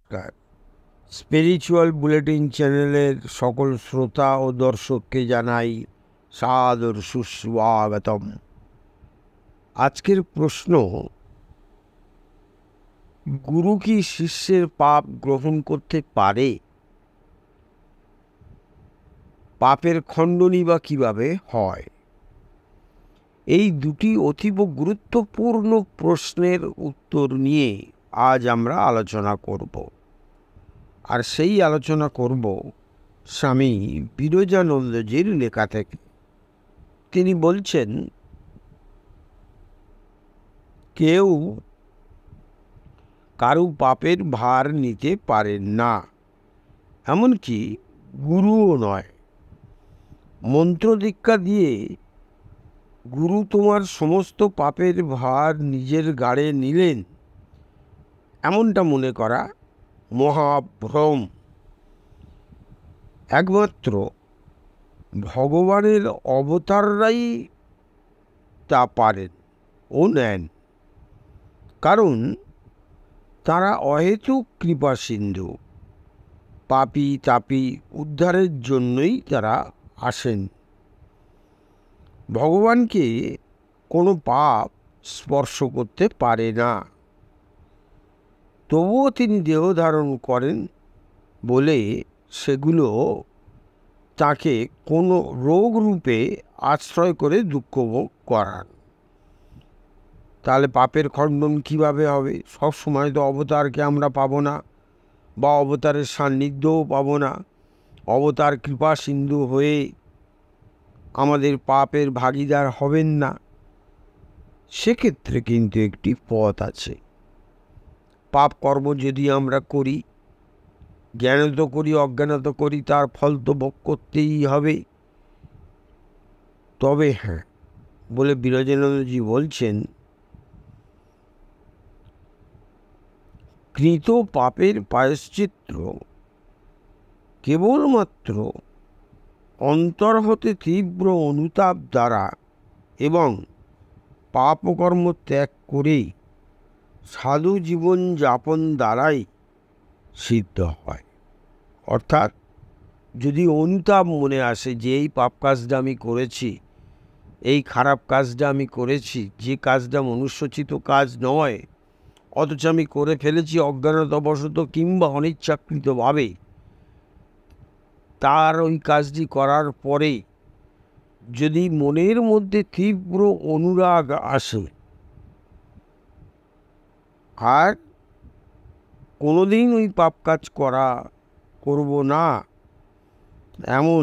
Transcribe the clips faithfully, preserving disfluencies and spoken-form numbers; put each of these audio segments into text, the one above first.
নমস্কার। Spiritual bulletin চ্যানেলের সকল শ্রোতা ও দর্শককে জানাই সাদর সুস্বাগতম। আজকের প্রশ্ন, গুরু কি শিষ্যের পাপ গ্রহণ করতে পারে? পাপের খণ্ডনই বা কিভাবে হয়? এই দুটি অতীব গুরুত্বপূর্ণ প্রশ্নের উত্তর নিয়ে আজ আমরা আলোচনা করব। আর সেই আলোচনা করব স্বামী বিরজানন্দজির লেখা থেকে। তিনি বলছেন, কেউ কারু পাপের ভার নিতে পারেন না, এমনকি গুরুও নয়। মন্ত্র দীক্ষা দিয়ে গুরু তোমার সমস্ত পাপের ভার নিজের ঘাড়ে নিলেন, এমনটা মনে করা মহাভ্রম। একমাত্র ভগবানের অবতাররাই তা পারেন ও নেন, কারণ তারা অহেতুক কৃপা সিন্ধু। পাপী তাপী উদ্ধারের জন্যই তারা আসেন। ভগবানকে কোনো পাপ স্পর্শ করতে পারে না, তবুও তিনি দেহ ধারণ করেন বলে সেগুলো তাকে কোনো রোগ রূপে আশ্রয় করে দুঃখ ভোগ করান। তাহলে পাপের খণ্ডন কিভাবে হবে? সব সময় তো অবতারকে আমরা পাবো না, বা অবতারের সান্নিধ্যও পাবো না। অবতার কৃপা সিন্ধু হয়ে আমাদের পাপের ভাগীদার হবেন না। সেক্ষেত্রে কিন্তু একটি পথ আছে। পাপ কর্ম যদি আমরা করি, জ্ঞানত করি অজ্ঞানত করি, তার ফল তো ভোগ করতেই হবে। তবে হ্যাঁ, বলে বিরজানন্দজি বলছেন, কৃত পাপের প্রায়শ্চিত্ত কেবলমাত্র অন্তর হতে তীব্র অনুতাপ দ্বারা এবং পাপকর্ম ত্যাগ করেই সাধু জীবন যাপন দ্বারাই সিদ্ধ হয়। অর্থাৎ যদি অনুতাপ মনে আসে যে এই পাপ কাজটা আমি করেছি, এই খারাপ কাজটা আমি করেছি, যে কাজটা মনুষ্যচিত কাজ নয়, অথচ আমি করে ফেলেছি অজ্ঞানতাবশত কিংবা অনিচ্ছাকৃতভাবে, তার ওই কাজটি করার পরে যদি মনের মধ্যে তীব্র অনুরাগ আসে আর কোনোদিন ওই পাপ কাজ করা করব না, এমন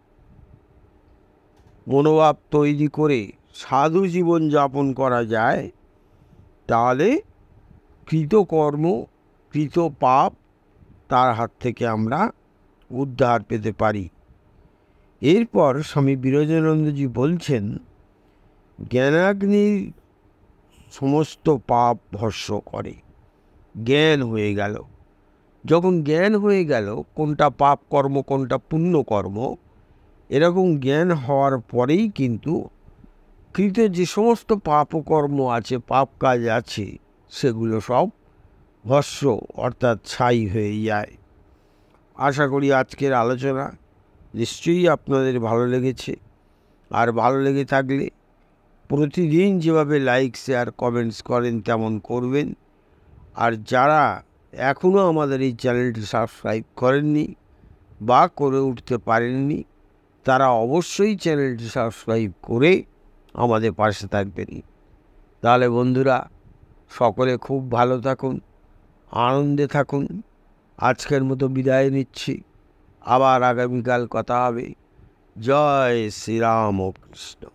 মনোভাব তৈরি করে সাধু জীবন যাপন করা যায়, তাহলে কৃতকর্ম কৃত পাপ তার হাত থেকে আমরা উদ্ধার পেতে পারি। এরপর স্বামী বিরজানন্দজি বলছেন, জ্ঞানাগ্নির সমস্ত পাপ ভস্ম করে। জ্ঞান হয়ে গেল। যখন জ্ঞান হয়ে গেল কোনটা পাপ কর্ম কোনটা পুণ্য কর্ম, এরকম জ্ঞান হওয়ার পরেই কিন্তু কৃত যে সমস্ত পাপকর্ম আছে, পাপ কাজ আছে, সেগুলো সব ভস্ম অর্থাৎ ছাই হয়ে যায়। আশা করি আজকের আলোচনা নিশ্চয়ই আপনাদের ভালো লেগেছে। আর ভালো লেগে থাকলে প্রতিদিন যেভাবে লাইক শেয়ার কমেন্টস করেন তেমন করবেন। আর যারা এখনও আমাদের এই চ্যানেলটি সাবস্ক্রাইব করেননি বা করে উঠতে পারেননি, তারা অবশ্যই চ্যানেলটি সাবস্ক্রাইব করে আমাদের পাশে থাকবেন। তাহলে বন্ধুরা, সকলে খুব ভালো থাকুন, আনন্দে থাকুন। আজকের মতো বিদায় নিচ্ছি, আবার আগামীকাল কথা হবে। জয় শ্রীরাম ও কৃষ্ণ।